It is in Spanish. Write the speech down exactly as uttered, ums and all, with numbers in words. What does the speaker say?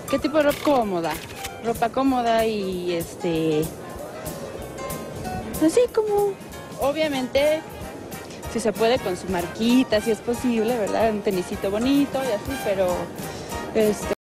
¿Qué tipo de ropa cómoda? Ropa cómoda y este... Así como, obviamente, si se puede con su marquita, si es posible, ¿verdad? Un tenisito bonito y así, pero... Este,